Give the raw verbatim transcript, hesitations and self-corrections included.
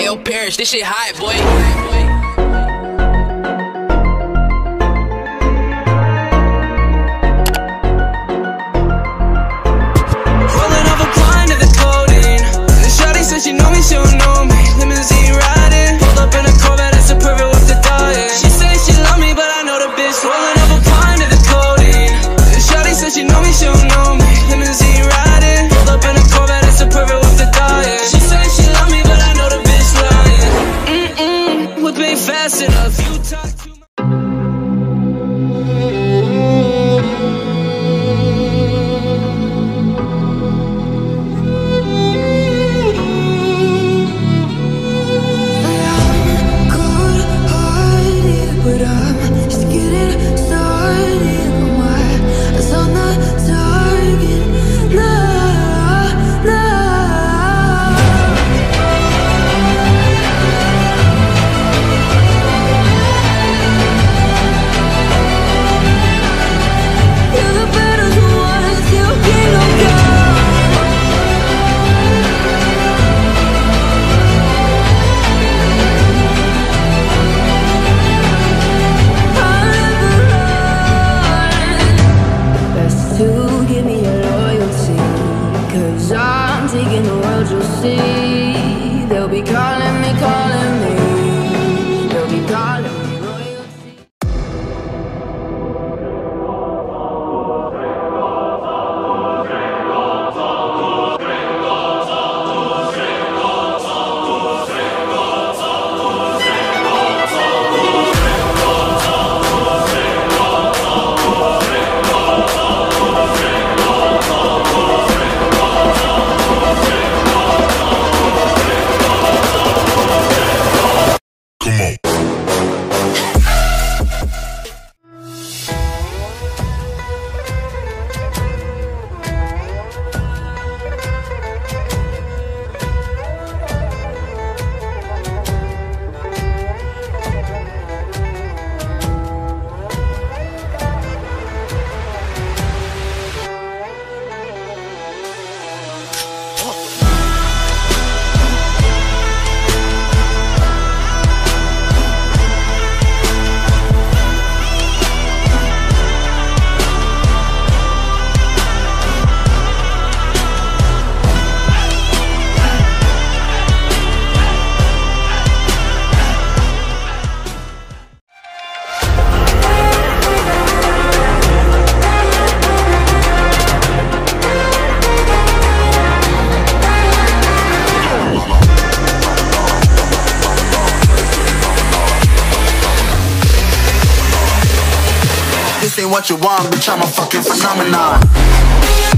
Ayo, Parrish, this shit hot, boy. She know me, she don't know me. Limousine riding, pulled up in a Corvette, it's a perfect with the dying. She say she love me, but I know the bitch rolling up a pint of the codeine. Shawty said she know me, she don't know me. Limousine riding, pulled up in a Corvette, it's a perfect with the dying. She say she love me, but I know the bitch lying. Mm-mm, whip ain't fast enough. You talk too much. They'll be calling me, calling me. They'll be calling me royalty. This ain't what you want, bitch, I'm a fucking phenomenon.